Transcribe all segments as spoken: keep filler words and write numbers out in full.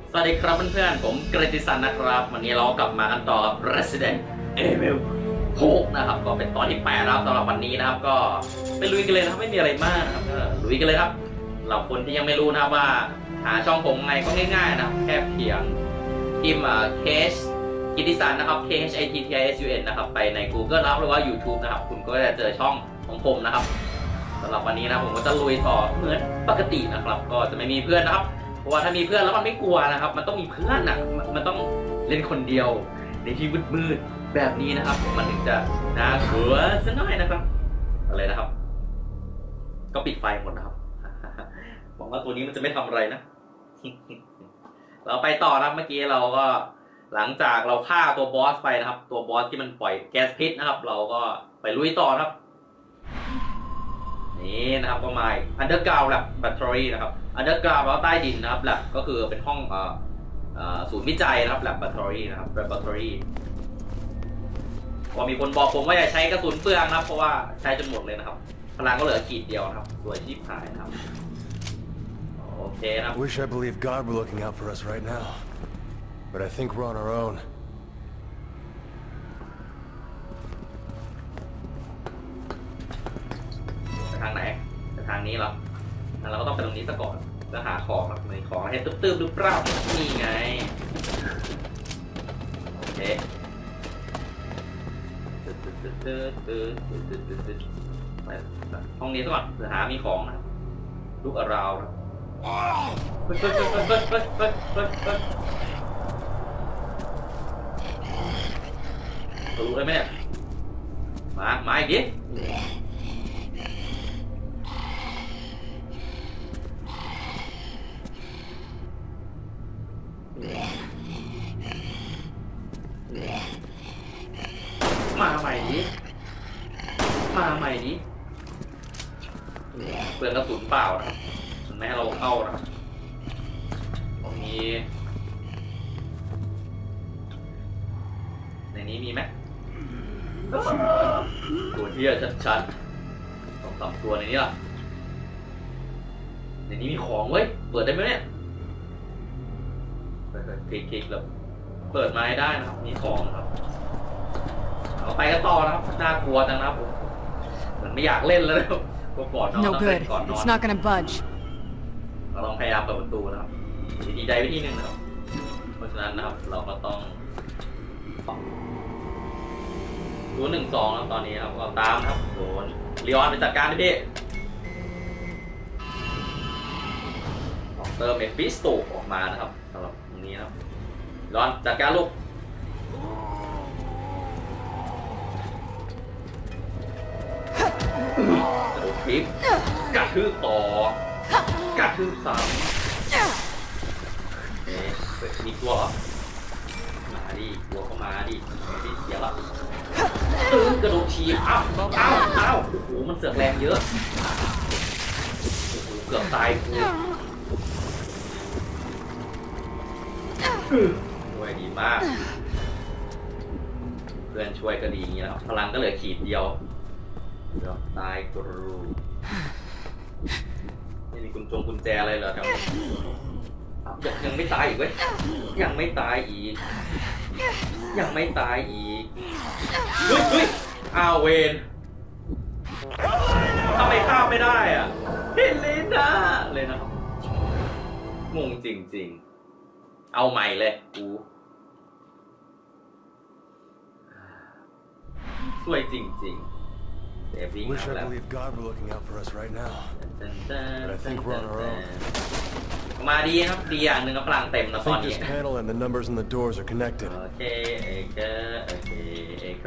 สวัสดีครับเพื่อนๆผมเกรติสันนะครับวันนี้เรากลับมากันต่อกับ Resident Evil หกนะครับก็เป็นตอนที่แปดแล้วสำหรับวันนี้นะครับก็ไปลุยกันเลยนะครับไม่มีอะไรมากนะครับลุยกันเลยครับเราคนที่ยังไม่รู้นะว่าหาช่องผมไงก็ง่ายๆนะครับแค่เพียงพิมพ์เคชกิติสันนะครับ K H I T T I S U N นะครับไปใน Google นะครับหรือว่า YouTube นะครับคุณก็จะเจอช่องของผมนะครับสำหรับวันนี้นะผมก็จะลุยต่อเหมือนปกตินะครับก็จะไม่มีเพื่อนนะครับเพราะว่าถ้ามีเพื่อนแล้วมันไม่กลัวนะครับมันต้องมีเพื่อนอ่ะมันต้องเล่นคนเดียวในที่มืดๆแบบนี้นะครับมันถึงจะน่ากลัวสักหน่อยนะครับอะไรนะครับก็ปิดไฟหมดนะครับหวังว่าตัวนี้มันจะไม่ทำอะไรนะเราไปต่อนะครับเมื่อกี้เราก็หลังจากเราฆ่าตัวบอสไปนะครับตัวบอสที่มันปล่อยแก๊สพิษนะครับเราก็ไปลุยต่อครับนี่นะครับก็มา Underground Lab Battery นะครับ Underground แล้วใต้ดินนะครับ Lab ก็คือเป็นห้องเอ่อเอ่อศูนย์วิจัยนะครับ Lab Battery นะครับ Laboratory พอมีคนบอกผมว่าอย่าใช้กระสุนเปลืองนะครับเพราะว่าใช้จนหมดเลยนะครับพลังก็เหลือขีดเดียวนะครับสวยชิบหายนะครับโอเคนะครับ Wish I believed God were looking out for us right now, but I think we're on our own. ทางไหนทางนี้เหรอเราก็ต้องไปตรงนี้ซะก่อนแล้วหาของครับมีของให้ตื้มๆหรือเปล่านี่ไงโอเคไปห้องนี้ซะก่อนเผื่อหามีของนะลูกอาราวนะเฮ้ยเฮ้ยเฮ้ยเฮ้ยเฮ้ยเฮ้ยเฮ้ยเฮ้ยรู้ได้ไหมเนี่ยมามาอีกดิมาใหม่ดิมาใหม่ดิเปลืองกระสุนเปล่านะครับมันไม่ให้เราเข้านะครับตรงนี้ในนี้มีไหมตัวที่ชัดๆสองสามตัวในนี้ล่ะในนี้มีของเว้ยเปิดได้ไหมเนี่ยเปิดคลิกๆแล้วเปิดมาให้ได้นะครับมีของนะครับเราไปกันต่อนะครับน่ากลัวจังนะครับผมเหมือนไม่อยากเล่นแล้วนะครับก็ก่อนนอนต้องเล่นก่อนนอน It's not gonna budge เราต้องพยายามเปิดประตูนะครับดีใจไปที่หนึ่งนะครับเพราะฉะนั้นนะครับเราก็ต้องตัวหนึ่งสองแล้วตอนนี้ครับเราตามนะครับโดนลีออนไปจัดการดิพี่ดอกเตอร์เมฟิสโตออกมานะครับสำหรับตรงนี้นะครับลีออนจัดการลูกกระโดดคลิปกระทืบต่อกระทืบซ้ำเอ๊ะมีตัวเหรอมาดิตัวเข้ามาดิมาดิเสียละตื่นกระโดดฉีบอ้าวอ้าวอ้าวโอ้โหมันเสือกแรงเยอะโอ้โหเกือบตายกูช่วยดีมากเพื่อนช่วยก็ดีอย่างนี้แล้วพลังก็เหลือขีดเดียวเดี๋ยวตายกรูนี่มีกุญจงกุญแจอะไรเหรอครับยังยังไม่ตายอีกเว้ยยังไม่ตายอีกยังไม่ตายอีกเฮ้ยเฮ้ยอ้าวเวนทำไมข้ามไม่ได้อ่ะเฮเลน่าเลยนะครับงงจริงๆเอาใหม่เลยกูสวยจริงๆ Wish I believed God were looking out for us right now, but I think we're on our own. มาดีครับดีอย่างหนึ่งก็พลังเต็มนะตอน I think นี้ this panel and the numbers on the doors are connected. โอเคเอเคโอเคเอเค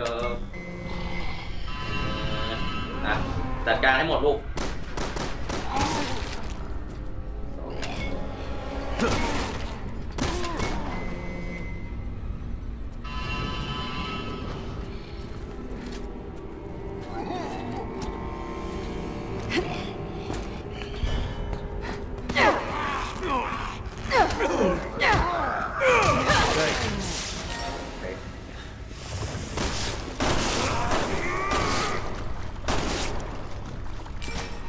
นะจัดการให้หมดลูก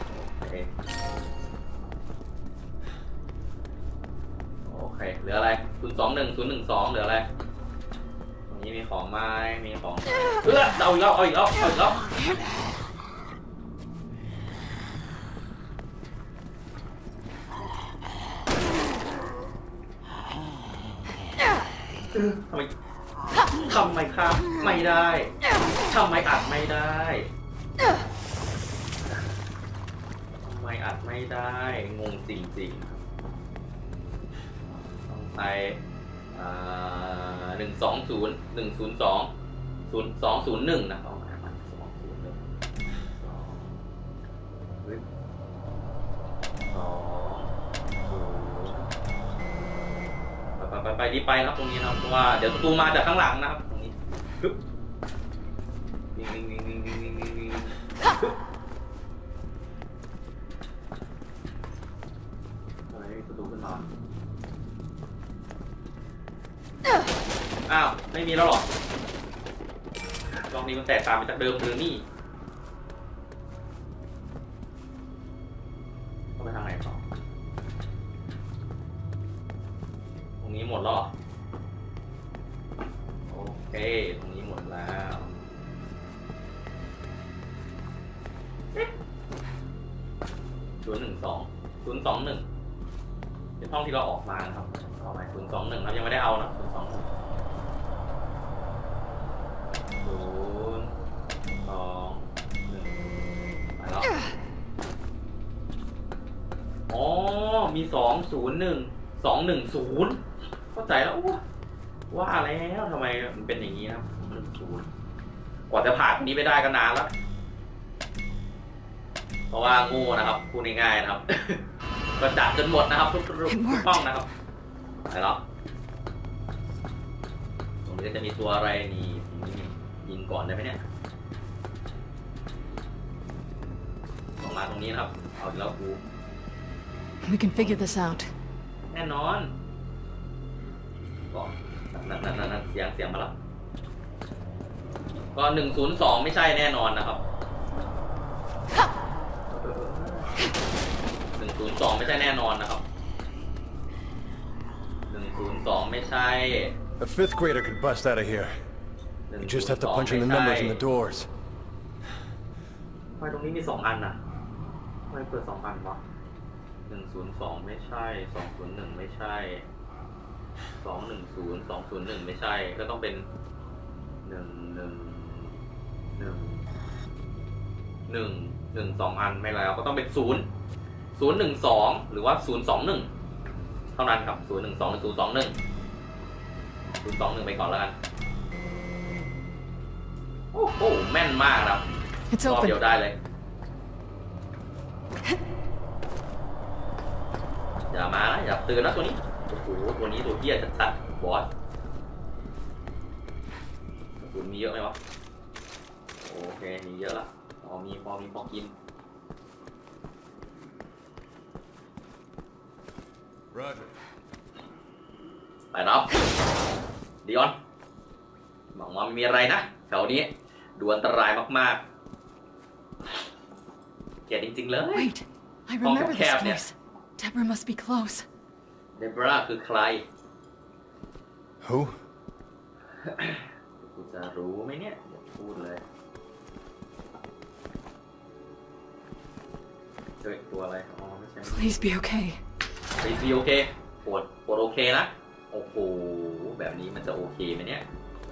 เหลืออะไรนย์สองหนึ่ง ศูนย์หนึ่งสองเหลืออะไรตรงนี้มีของไม้มีของเออเอาอีกแล้วเอาอีกแล้วเอาอีกแล้วทำไมทำไมข้ามไม่ได้ทำไมอัดไม่ได้ทำไมอัดไม่ได้งงจริงๆต้องไปหนึ่งสองศูนย์หนึ่งศูนย์สองศูนย์สองศูนย์หนึ่งนะเอามาสองศูนย์หนึ่งสองสองไปไปไปรีบไปนะครับตรงนี้นะครับเพราะว่าเดี๋ยวประตูมาจากข้างหลังนะครับตรงนี้ปึ๊บวิ่งวิ่งวิ่งวิ่งวิ่งวิ่งวิ่งวิ่งอะไรประตูขึ้นมาอ้าวไม่มีแล้วหรอลองนี้มันแตกต่างไปจากเดิมหรือนี่เข้าไปทางไหนต่อตรงนี้หมดแล้วโอเคตรงนี้หมดแล้วศูนย์หนึ่งสองศูนย์สองหนึ่งเป็นห้องที่เราออกมานะครับเอาไปศูนย์สองหนึ่งเรายังไม่ได้เอานะศูนย์สองศูนย์สองหนึ่งไปแล้วอ๋อมีสองศูนย์หนึ่งสองหนึ่งศูนย์เข้าใจแล้วว่าแล้วทำไมมันเป็นอย่างนี้นะครับหนึ่งศูนย์กว่าจะผ่านนี้ไปได้ก็นานแล้วเพราะว่างูนะครับพูดง่ายๆนะครับก็จับจนหมดนะครับทุกทุกห้องนะครับไปแล้วตรงนี้จะมีตัวอะไรนี่ยิงก่อนได้ไหมเนี่ยลงมาตรงนี้นะครับเอาแล้วกู We can figure this out. แน่นอนก็นั่นนั่นนั่นเสียงเสียงมาแล้วก็หนึ่งศูนย์สองไม่ใช่แน่นอนนะครับหนึ่งศูนย์สองไม่ใช่แน่นอนนะครับหนึ่งศูนย์สองไม่ใช่ A fifth grader could bust out of here. You just have to punch in the numbers in the doors. ทำไมตรงนี้มีสองอันน่ะทำไมเปิดสองอันวะหนึ่งศูนย์สองไม่ใช่สองศูนย์หนึ่งไม่ใช่สองหนึ่งศูนย์สองศูนย์หนึ่งไม่ใช่ก็ต้องเป็นหนึ่งหนึ่งหนึ่งหนึ่งหนึ่งสองอันไม่แล้วก็ต้องเป็นศูนย์ศูนย์หนึ่งสองหรือว่าศูนย์สองหนึ่งเท่านั้นครับศูนย์หนึ่งสองหรือศูนย์สองหนึ่งศูนย์สองหนึ่งไปก่อนแล้วกันโอ้โหแม่นมากครับรอบเดียวได้เลยอย่ามานะอย่าตื่นนะตัวนี้โอ้โหตัวนี้ตัวเหี้ยจัดๆบอสคุณมีเยอะไหมวะโอเคมีเยอะละพอมีพอมีพอกิน Roger. ไปรับดิออนหวังว่าไม่มีอะไรนะแถวนี้ดูอันตรายมากๆเกลียดจริงๆเลย Wait, I remember this place. Deborah must be close. เดบราคือใคร Who? กูจะรู้ไหมเนี่ยอย่าพูดเลยเจอตัวอะไรอ๋อไม่ใช่ Please be okay. Please be okay ปวดปวดโอเคนะโอ้โหแบบนี้มันจะโอเคไหมเนี่ย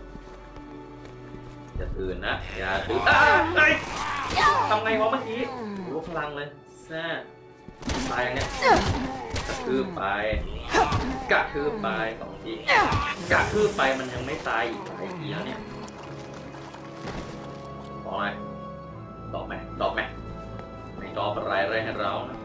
อย่าตื่นนะอย่าตื่นทำไงวะเมื่อกี้ลุกพลังเลยแซ่ตายอย่างเนี้ยกระทืบไปกระทืบไปสองทีกระทืบไปมันยังไม่ตายอีกหลายทีแล้วเนี่ยต่อไหมดอกไหมดอกไหมไม่ดอกอะไรเลยให้เรานะ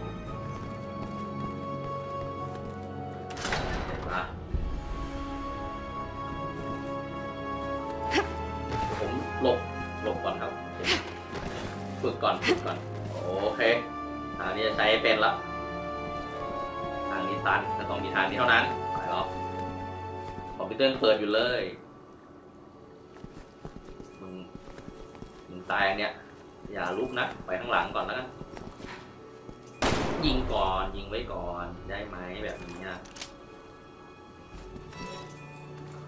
ผมหลบหลบก่อนครับฝึกก่อนฝึกก่อนโอเคทางนี้จะใช้เป็นละทางนี้ตันจะต้องมีทางนี้เท่านั้นไปแล้วคอมพิวเตอร์เปิดอยู่เลยมึงมึงตายเนี่ยอย่าลุกนะไปข้างหลังก่อนแล้วกันยิงก่อนยิงไว้ก่อนได้ไหมแบบนี้นะ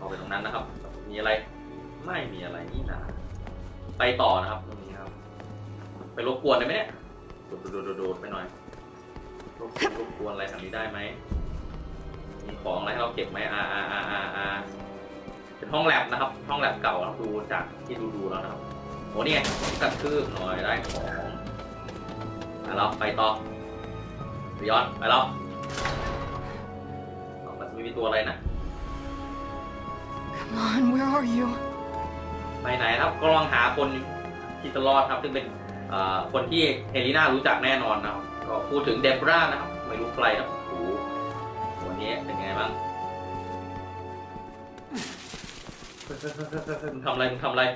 เข้าไปตรงนั้นนะครับมีอะไรไม่มีอะไรนี่นะไปต่อนะครับตรงนี้ครับไปรบกวนได้ไหมเนี่ยโดดโดดโดดไปหน่อยรบกวนรบกวนอะไรทางนี้ได้ไหมมีของอะไรให้เราเก็บไหมอ่าอ่าอ่าอ่าอ่าเป็นห้องแลบนะครับห้องแลบเก่าเราดูจากที่ดูดูแล้วนะครับโอ้นี่ไงกระทืบหน่อยได้ของไปแล้วไปต่อย้อนไปแล้วมันจะไม่มีตัวอะไรนะ Come on, where are you? ไปไหนครับก็ลองหาคนที่จะรอดครับซึ่งเป็นคนที่เฮลิน่ารู้จักแน่นอนนะครับก็พูดถึงเดบรานะครับไม่รู้ใครครับโอ้โหวันนี้เป็นไงบ้างมึงทำอะไรมึงทำอะไร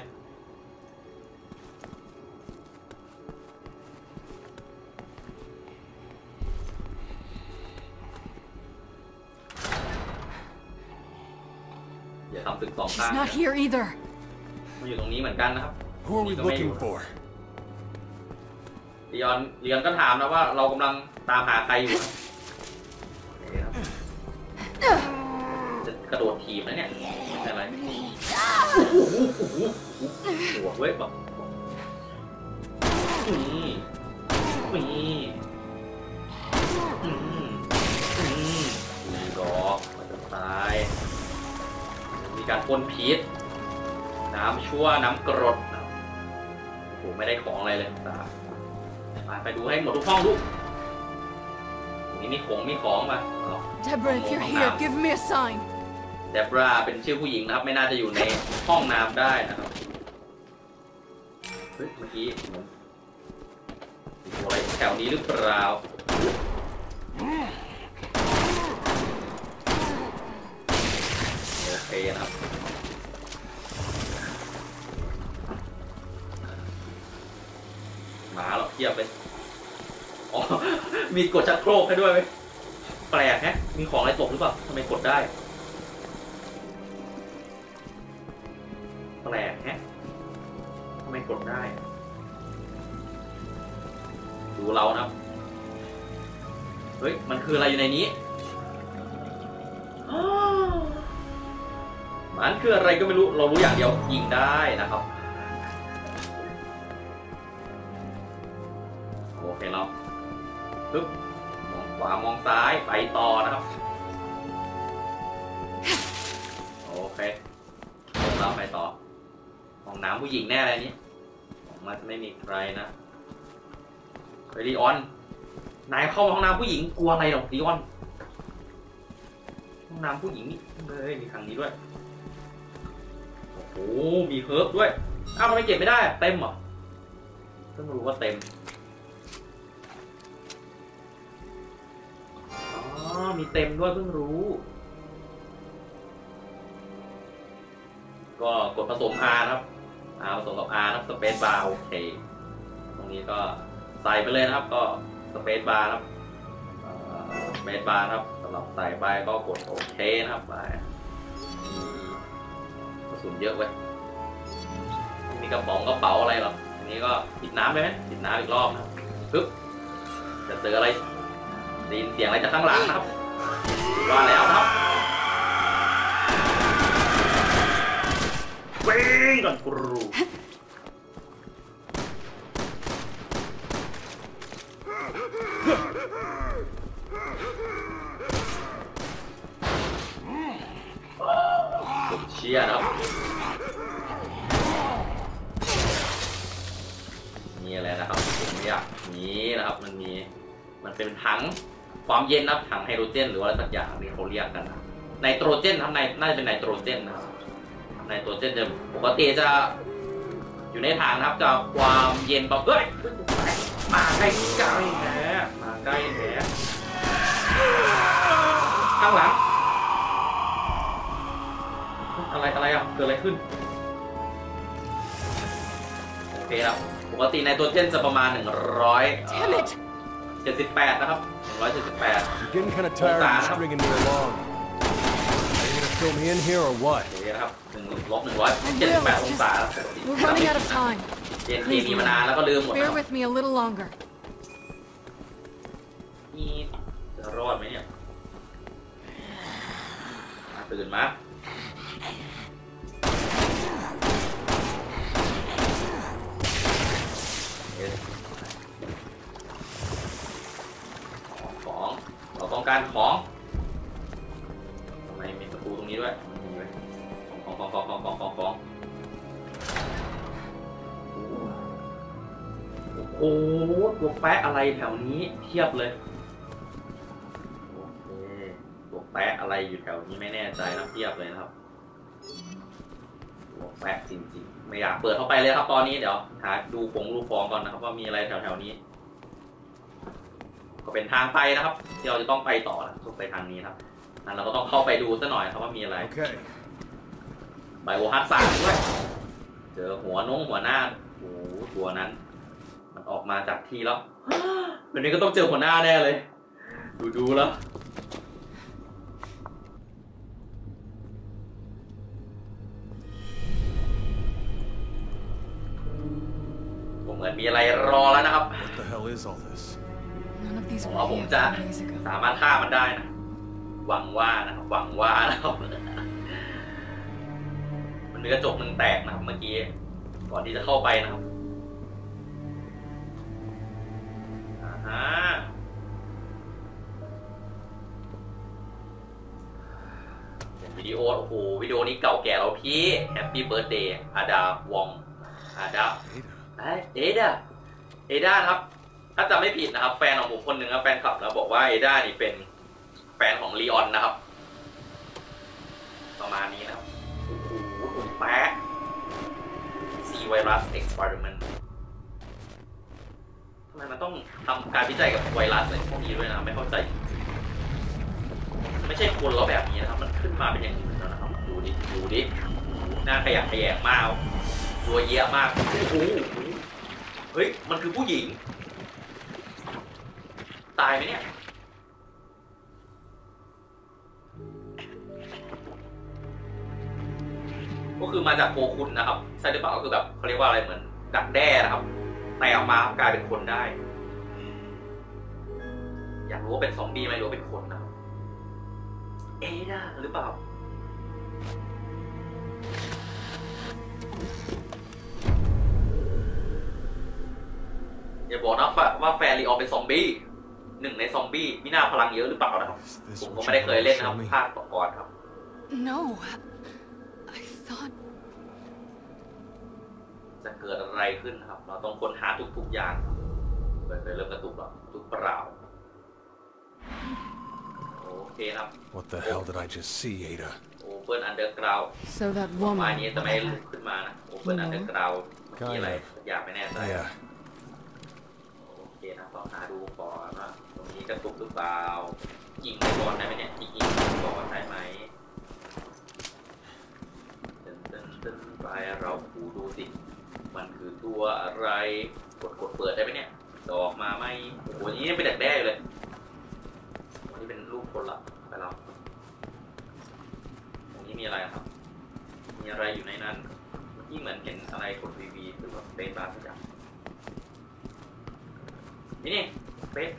อย่าทำตึกสองข้าง He's not here either. มันอยู่ตรงนี้เหมือนกันนะครับ Who are we looking for? ลีออนลีออนก็ถามนะว่าเรากำลังตามหาใครอยู่จะกระโดดถีบนะเนี่ยไม่ใช่อะไรโอ้โหโอ้โหหัวเว้ยแบบนี่นี่อืมอืมดีดอกมันจะตายมีการพ่นพิษน้ำชั่วน้ำกรดโอ้โหไม่ได้ของอะไรเลยตาไปดูให้หมดทุกห้องลูกนี่มีของมีของมา Deborah, if you're here, give me a sign. เดบราเป็นชื่อผู้หญิงนะครับไม่น่าจะอยู่ในห้องน้ำได้นะครับเฮ้ยเมื่อกี้เหมือนมีตัวอะไรแถวนี้หรือเปล่าโอเคนะครับหมาเราเทียบเลยอ๋อมีกดชักโครกให้ด้วยไหมแปลกฮะมีของอะไรตกหรือเปล่าทำไมกดได้แปลกฮะทำไมกดได้ดูเรานะครับเฮ้ยมันคืออะไรอยู่ในนี้มันคืออะไรก็ไม่รู้เรารู้อย่างเดียวยิงได้นะครับโอเคเราปึ๊บมองขวามองซ้ายไปต่อนะครับโอเคเราไปต่อห้องน้ำผู้หญิงแน่อะไรนี้ออกมาจะไม่มีใครนะเฮ้ยลีออนนายเข้าห้องน้ำผู้หญิงกลัวอะไรหรอกลีออนห้องน้ำผู้หญิงนี่เลยมีทางนี้ด้วยโอ้โหมีเฮิร์บด้วยอ้าวทำไมเก็บไม่ได้เต็มเหรอเพิ่งรู้ว่าเต็มอ๋อมีเต็มด้วยเพิ่งรู้ก็กดผสม R นะครับ R ผสมกับ R นะครับ Space Bar โอเคตรงนี้ก็ใส่ไปเลยนะครับก็ Space Bar ครับ Space Bar ครับสำหรับใส่ไปก็กดโอเคนะครับไปกระสุนเยอะเว้ยมีกระป๋องกระเป๋าอะไรหรออันนี้ก็ปิดน้ำไปไหมปิดน้ำอีกรอบนะครับปึ๊บจะเจออะไรได้ยินเสียงอะไรจากข้างหลังนะครับว่าแล้วนะครับวิ่งก่อนกรูผมเชียร์นะครับนี่อะไรนะครับผมไม่อยากนี้นะครับมันมีมันเป็นถังความเย็นนะครับถังไฮโดรเจนหรือว่าอะไรสักอย่างที่เขาเรียกกันนะไนโตรเจนครับในน่าจะเป็นไนโตรเจนนะครับไนโตรเจนจะปกติจะอยู่ในถังนะครับจะความเย็นแบบเฮ้ยมาใกล้ใกล้แหมมาใกล้แหมข้างหลังอะไรอะไรอ่ะเกิดอะไรขึ้นโอเคครับปกติไนโตรเจนจะประมาณหนึ่งร้อยเจ็ดสิบแปดนะครับหนึ่งร้อยเจ็ดสิบแปด I'm getting kind of tired of you stringing me along. Are you gonna fill me in here or what? โอเคนะครับหนึ่งลบหนึ่งร้อยเจ็ดสิบแปดองศา We're running out of time. เจนทีมีมานานแล้วก็ลืมหมด Bear with me a little longer. นี่จะรอดไหมเนี่ยตื่นมาต้องการของทำไมมีประตูตรงนี้ด้วยมีไหมของของของของของของของโอ้โหตัวแปะอะไรแถวนี้เทียบเลยโอเคตัวแปะอะไรอยู่แถวนี้ไม่แน่ใจนะเทียบเลยนะครับตัวแปะจริงๆไม่อยากเปิดเข้าไปเลยครับตอนนี้เดี๋ยวหาดูฟงรูปฟองก่อนนะครับว่ามีอะไรแถวๆนี้ก็เป็นทางไปนะครับที่เราจะต้องไปต่อนะต้องไปทางนี้ครับนั่นเราก็ต้องเข้าไปดูซะหน่อยครับว่ามีอะไร Okay. ไบโอฮาร์ดสามด้วยเจอหัวน้องหัวหน้าโอ้โหตัวนั้นมันออกมาจากที่แล้ววันนี้ก็ต้องเจอหัวหน้าแน่เลยดูดูแล้วผมเหมือนมีอะไรรอแล้วนะครับ What the hell is all this? None of these ผม were ว่าผม here จะ four days ago. สามารถฆ่ามันได้นะหวังว่านะครับหวังว่านะครับมันมีกระจกหนึ่งแตกนะครับเมื่อกี้ก่อนที่จะเข้าไปนะครับอ่าฮะวิดีโอโอ้โหวิดีโอนี้เก่าแก่แล้วพี่ Happy Birthday อาดาวองอาดา เอดาเอดาครับถ้าจำไม่ผิดนะครับแฟนของผมคนหนึ่งครับแฟนคลับแล้วบอกว่าเอดานี่เป็นแฟนของลีออนนะครับประมาณนี้นะครับโอ้โหคุณแป๊ะซีไวรัสเอ็กซ์เพร์เมนต์ทำไมมันต้องทำการวิจัยกับไวรัสอะไรพวกนี้ด้วยนะไม่เข้าใจไม่ใช่คนเราแบบนี้นะครับมันขึ้นมาเป็นอย่างอื่นแล้วนะครับดูดิดูดิหน้าขยะแขยงมากตัวเยอะมากโอ้โหเฮ้ยมันคือผู้หญิงตายไหมเนี่ยก็คือมาจากโคคุนนะครับใช่หรือเปล่าก็คือแบบเขาเรียกว่าอะไรเหมือนดักแด้นะครับแต่ออกมากลายเป็นคนได้อยากรู้ว่าเป็นซอมบี้ไหมหรือว่าเป็นคนนะครับเอ๊ะได้หรือเปล่าอย่าบอกนะว่าแฟนลีออนเป็นซอมบี้หนึ่งในซอมบี้มีหน้าพลังเยอะหรือเปล่านะครับผมก็ไม่ได้เคยเล่นนะครับภาคก่อนครับ No, I thought. จะเกิดอะไรขึ้นนะครับเราต้องค้นหาทุกๆอย่างเปิดไปเริ่มกระตุกแล้วทุกเปล่าโอเคครับ What the hell did I just see, Ada? Open Underground So that ประ woman. มาณนี้จะไม่ลุกขึ้นมานะ Open Underground มีอะไรอยากไม่แน่ใจ Yeah. โอเคนะต้องหาดูก่อนว่าตรงนี้กระตุกหรือเปล่ายิงก่อนได้ไหมเนี่ยยิงก่อนได้ไหมตึ้นตึ้นตึ้นไปเราดูดูสิมันคือตัวอะไรกดกดเปิดได้ไหมเนี่ยดอกมาไหมโอ้โหนี้เป็นแดกแด้เลยวันนี้เป็นรูปคนละไปแล้วตรงนี้มีอะไรครับมีอะไรอยู่ในนั้นที่เหมือนเห็นอะไรกดวีวีหรือว่าเฟซบ้าสักอย่างนี่นี่เฟซ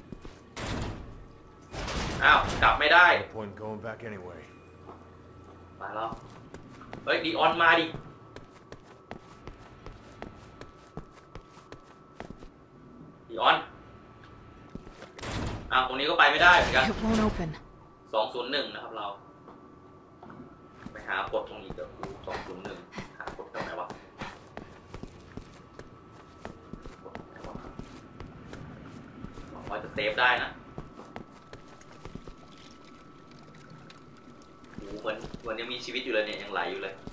อ้าวกลับไม่ได้ No point going back anyway. มาแล้วเฮ้ยดีออนมาดิดีออนอ้าวตรงนี้ก็ไปไม่ได้เหมือนกัน It won't open. สองศูนย์หนึ่งนะครับเราไปหากดตรงนี้เดี๋ยวดูสองศูนย์หนึ่งหากดตรงไหนวะกดไหนวะหวังว่าจะเซฟได้นะโอ้เหมือนเหมือนยังมีชีวิตอยู่เลยเนี่ยยังไหลอยู่เลย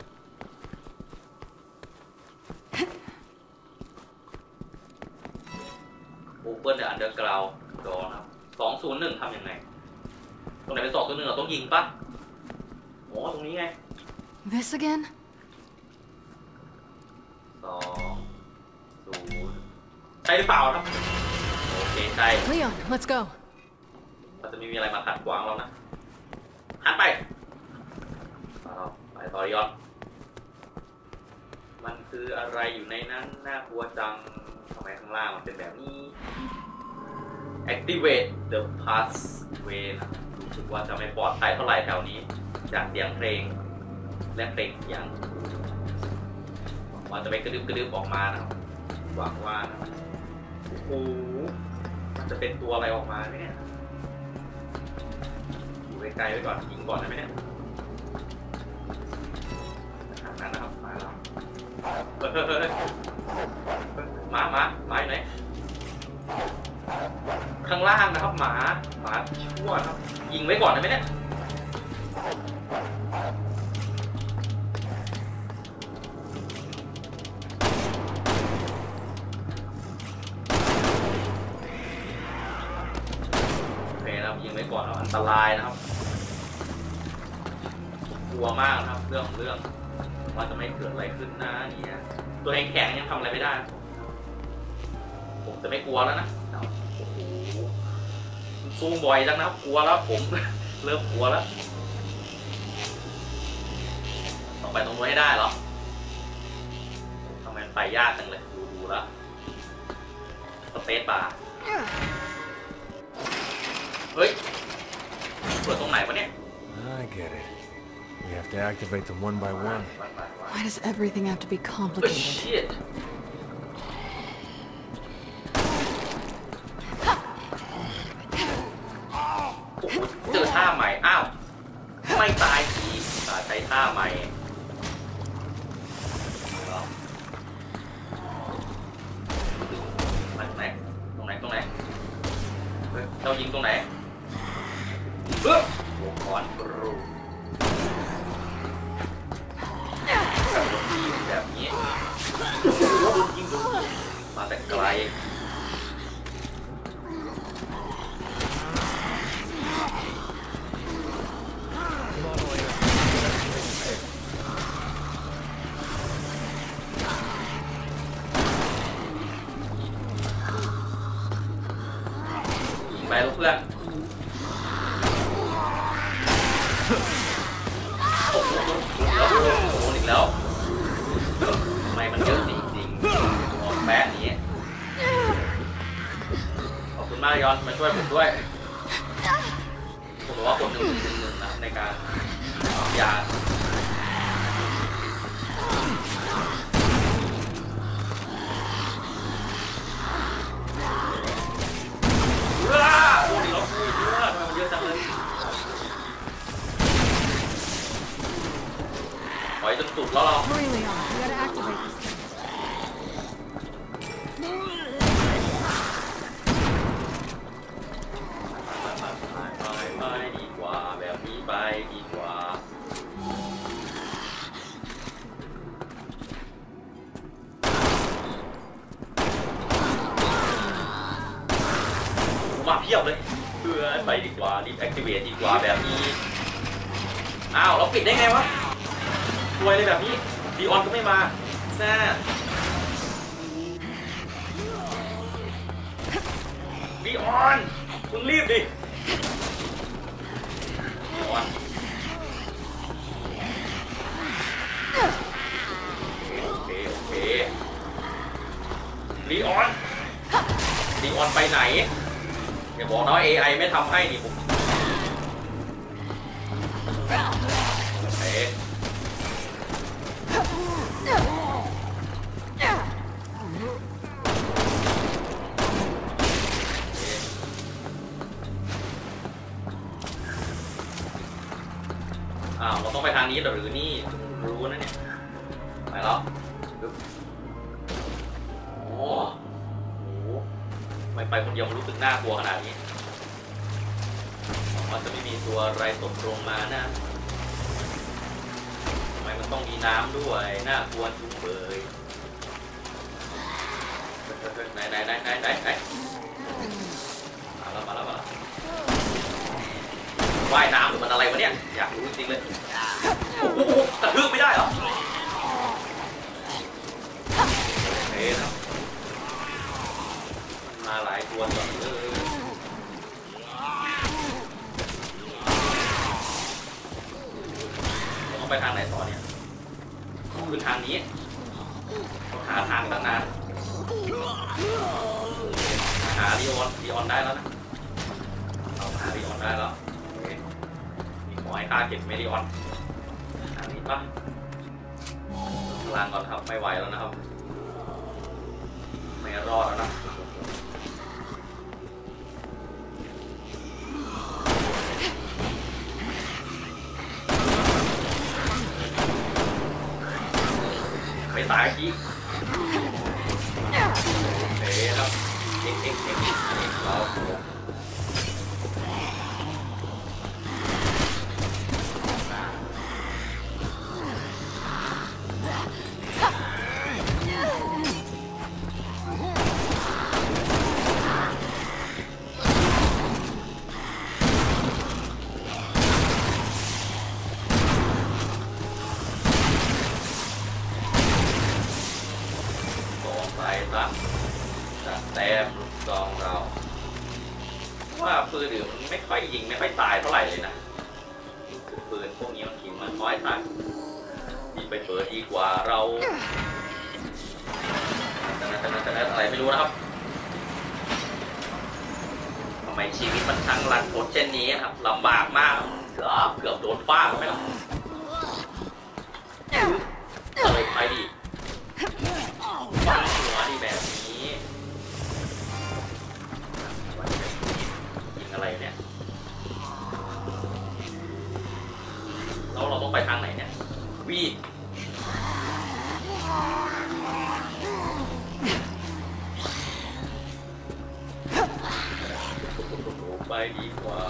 โอเปิลเดอะอันเดอร์กราวด์ดอนะครับสองศูนย์หนึ่งทำยังไงตรงไหนเป็นสองศูนย์หนึ่งเราต้องยิงปะโอ้ตรงนี้ไง This again? สองศูนย์ใช่หรือเปล่าครับโอเคใช่ Leon, let's go. มันจะไม่มีอะไรมาขัดขวางเรานะหันไปเราไปต่อยอนมันคืออะไรอยู่ในนั้นน่ากลัวจังทำไมข้างล่างมันเป็นแบบนี้ Activate the passway นะรู้สึกว่าจะไม่ปลอดภัยเท่าไหร่แถวนี้จากเสียงเพลงและเพลงเสียงมันจะไปกระดึบกระดึบออกมานะครับหวังว่านะโอ้โหมันจะเป็นตัวอะไรออกมาไหมเนี่ยไกลๆไว้ก่อนยิงก่อนได้ไหมเนี่ยทางนั้นนะครับมาแล้วเฮ้ยหมาหมาหมาอยู่ไหนข้างล่างนะครับหมาหมาชั่วครับยิงไว้ก่อนได้ไหมเนี่ยยิงไว้ก่อนอันตรายนะครับกลัวมากนะครับเรื่องของเรื่องว่าจะไม่เกิดอะไรขึ้นนะเนี่ยตัวแข็งๆยังทำอะไรไม่ได้ผมจะไม่กลัวแล้วนะโอ้โหสู้บ่อยจังนะครับกลัวแล้วผมเริ่มกลัวแล้วต้องไปตรงนู้นให้ได้เหรอทำไมไปยากจังเลยดูดูแล้วสเปซบาร์เฮ้ยเปิดตรงไหนวะเนี่ย I get it. We have to activate them one by one. Why does everything have to be complicated? Shit. เจอท่าใหม่อ้าวไม่ตายทีใช้ท่าใหม่มาตรงไหนตรงไหนตรงไหนเรายิงตรงไหนเฮ้ยหัวคอนกรูแบบนี้ยิงมาแต่ไกลยิงไปลูกเพื่อนโอ้โหโดนอีกแล้วทำไมมันเยอะจริงๆมองแป๊ะนี้ขอบคุณมากยอนมาช่วยผมด้วยผมบอกว่าคนหนึ่งหนึ่งหนึ่งนะในการเอายาว้าโอ้ยเราคุยเยอะทำไมมันเยอะจังเลยปล่อยจนสุดแล้วเรา Hurry, Leon. We gotta activate this thing. ไปไปดีกว่าแบบนี้ไปดีกว่ามาเพียบเลยเพื่อไปดีกว่ารีบแอคทีเวตดีกว่าแบบนี้อ้าวเราปิดได้ไงวะรวยเลยแบบนี้ดีออนก็ไม่มาแซ่ดีออนคุณรีบดิดีออนโอเคโอเคดีออนดีออนไปไหนอย่าบอกนะว่า เอ ไอ ไม่ทำให้นี่ผมโอเคอ้าวเราต้องไปทางนี้หรือนี่รู้นะเนี่ยไปแล้วโอ้โหไม่ไปคนเดียวมันรู้สึกน่ากลัวขนาดนี้มันจะไม่มีตัวอะไรตกลงมานะทำไมมันต้องมีน้ำด้วยน่ากลัวจุงเบยไหนไหนไหนไหนไหนไหนมาแล้วมาแล้วมาแล้วว่ายน้ำหรือมันอะไรวะเนี่ยอยากรู้จริงเลยโอ้โหกระทืบไม่ได้เหรอเฮ้ยนะมาหลายตัวจังเลยต้องไปทางไหนต่อเนี่ยคือทางนี้ต้องหาทางตั้งนานหาลีออนลีออนได้แล้วนะเราหาลีออนได้แล้วมีขอให้ค่าเก็บเมลีออนทางนี้ปะพลังก่อนครับไม่ไหวแล้วนะครับไม่รอดแล้วนะคีโอเคครับเอ็กเอ็กเอ็กเราแต้มลูกซองเราว่าปืนหรือมันไม่ค่อยยิงไม่ค่อยตายเท่าไหร่เลยนะปืนพวกนี้มันทิ้งมันน้อยตายยิงไปเปิดดีกว่าเราจะนั่นจะนั่นจะนั่นอะไรไม่รู้นะครับทำไมชีวิตมันช่างรันทดเช่นนี้ครับลำบากมากเกือบเกือบโดนฟาดไปแล้วอะไรไปดิฟังหัวดีแบบนี้ยิงอะไรเนี่ยแล้วเราต้องไปทางไหนเนี่ยวีดไปดีกว่า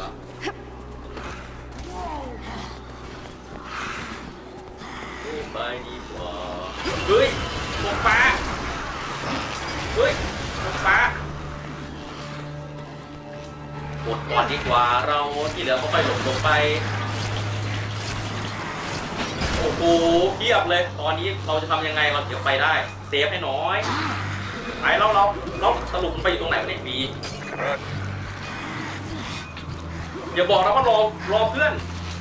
ไปดีกว่าเฮ้ยลงฟ้าเฮ้ยลงฟ้ากดก่อนดีกว่าเราที่เหลือก็ไปหลบลงไปโอ้โหเทียบเลยตอนนี้เราจะทำยังไงเราจะไปได้เซฟให้น้อยไอ้เราเราเราสรุปมันไปอยู่ตรงไหนในปีอย่าบอกนะว่ารอรอเพื่อน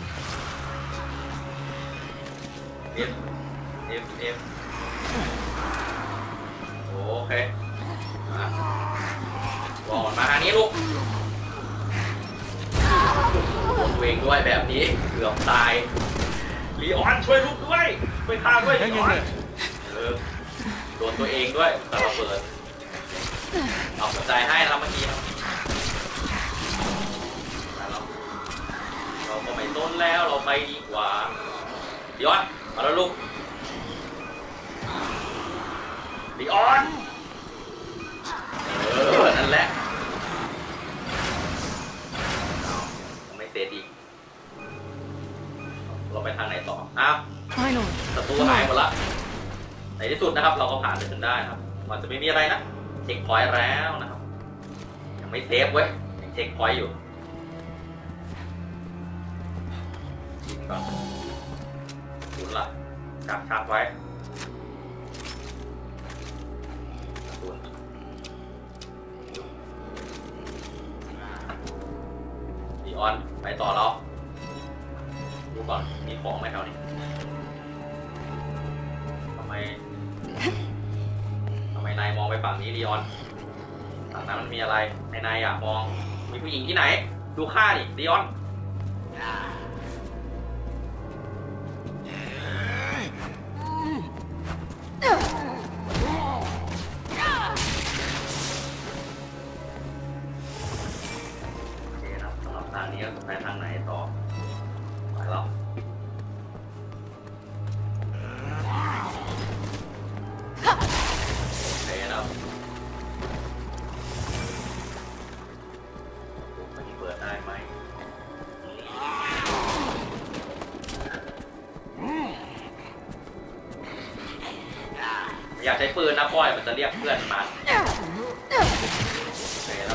เอฟเอฟเอฟโอเครอมาทางนี้ลูกวนเวงด้วยแบบนี้เกือบตายลีออนช่วยลูกด้วยช่วยข้าด้วยลีออนเออโดนตัวเองด้วยแต่เราเปิดเอาหัวใจให้เราเมื่อกี้เราก็ไม่ต้นแล้วเราไปดีกว่าลีออนมาแล้วลูกลีออนเออนั่นแหละไม่เสร็จอีกเราไปทางไหนต่ออ้าวศัตรูหายหมดละในที่สุดนะครับเราก็ผ่านไปจนได้ครับมันจะไม่มีอะไรนะเช็คพอยต์แล้วนะครับยังไม่เซฟเว้ยยังเช็คพอยต์อยู่ยิงก่อนคุณละจับชาร์จไว้คุณดีออนไปต่อแล้วดูก่อนมีของไหมแถวนี้ทำไมทำไมนายมองไปฝั่งนี้ดีออนฝั่งนั้นมันมีอะไรนายนายอยากมองมีผู้หญิงที่ไหนดูข้าดิดีออนทางนี้ไปทางไหนต่อไปแล้วโอเคนะครับมันเปิดได้ไหมอยากใช้ปืนนะพ่อยมันจะเรียกเพื่อนมาโอเคครับ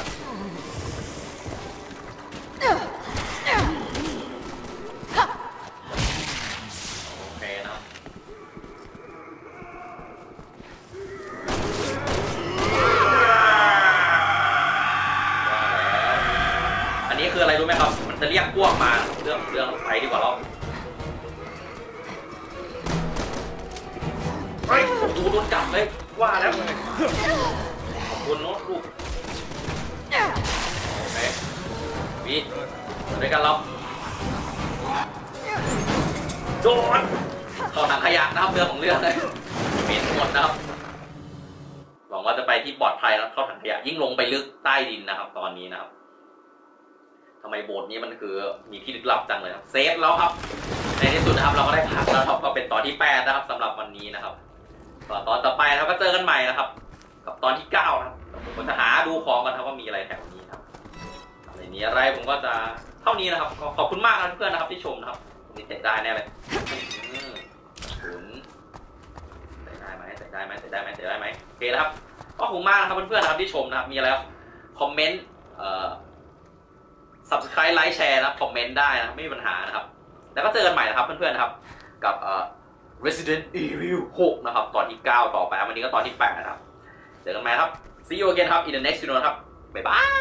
คืออะไรรู้ไหมครับมันจะเรียกพวกมาเรื่องเรื่องไปดีกว่าเราเฮ้ยดูโดนจับเลยว่าแล้วขอบคุณโน้ตลูกโอเควีด้วยกันเราโดนเข้าถังขยะนะครับเรื่องของเรื่องเลยเหม็นหมดนะครับหวังว่าจะไปที่ปลอดภัยแล้วเข้าถังขยะยิ่งลงไปลึกใต้ดินนะครับตอนนี้นะครับทำไมโบสถ์นี้มันคือมีที่ลึกลับจังเลยครับเซฟแล้วครับในที่สุดนะครับเราก็ได้ผ่านแล้วครับก็เป็นตอนที่แปดนะครับสำหรับวันนี้นะครับตอนต่อไปเราก็เจอกันใหม่นะครับกับตอนที่เก้าครับผมจะหาดูของกันครับว่ามีอะไรแถวนี้ครับในนี้อะไรผมก็จะเท่านี้นะครับขอบคุณมากนะเพื่อนนะครับที่ชมนะครับมีเตะได้แน่เลยถึงเตะได้ไหมเตะได้ไหมเตะได้ไหมเตะได้ไหมโอเคนะครับก็ขอบคุณมากนะครับเพื่อนๆนะครับที่ชมนะครับมีอะไรคอมเมนต์เอ่อ subscribe ไลค์แชร์นะคอมเมนต์ได้นะไม่มีปัญหานะครับแล้วก็เจอกันใหม่นะครับเพื่อนๆนะครับกับเอ่อ Resident Evil หกนะครับตอนที่เก้าต่อไปวันนี้ก็ตอนที่แปดนะครับเจอกันใหม่ครับ see you again ครับ in the next video ครับบ๊ายบาย